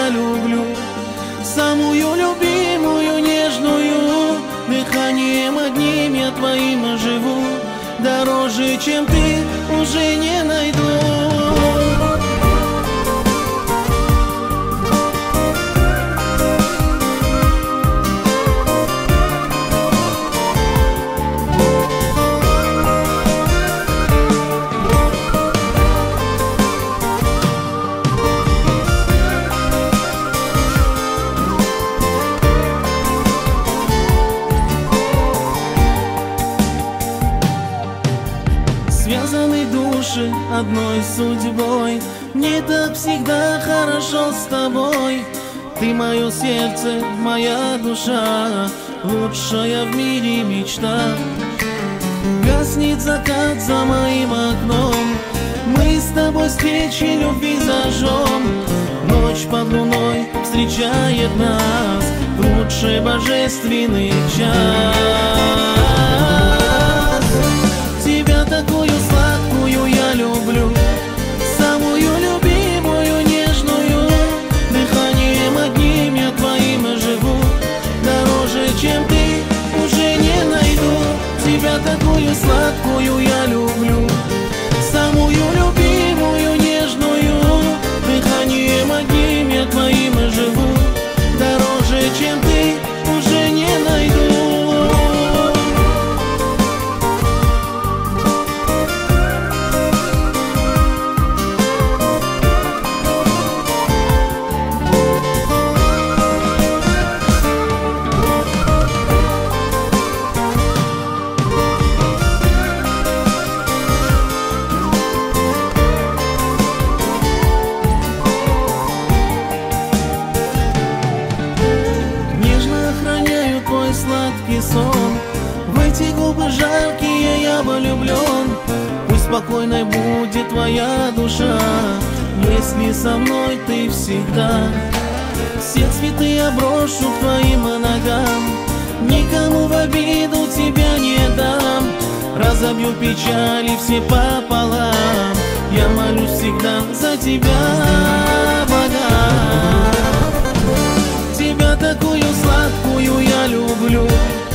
я люблю. Самую любимую, нежную, дыханием одним я твоим живу. Дороже, чем ты, уже не найду. Связаны души одной судьбой, мне так всегда хорошо с тобой. Ты мое сердце, моя душа, лучшая в мире мечта. Гаснет закат за моим окном, мы с тобой свечи любви зажжем. Ночь под луной встречает нас в лучший божественный час. Тебя такую сладкую я люблю, самую любимую, нежную, дыханием одним я твоим живу. Дороже, чем ты, уже не найду. Тебя такую сладкую я люблю, самую любимую, нежную, дыханием одним я твоим живу. Дороже, чем ты, уже не найду. Сладкий сон, в эти губы жаркие я влюблен. Пусть спокойной будет твоя душа, если со мной ты всегда. Все цветы я брошу к твоим ногам, никому в обиду тебя не дам. Разобью печали все пополам, я молюсь всегда за тебя, богам. Тебя такую сладкую я люблю,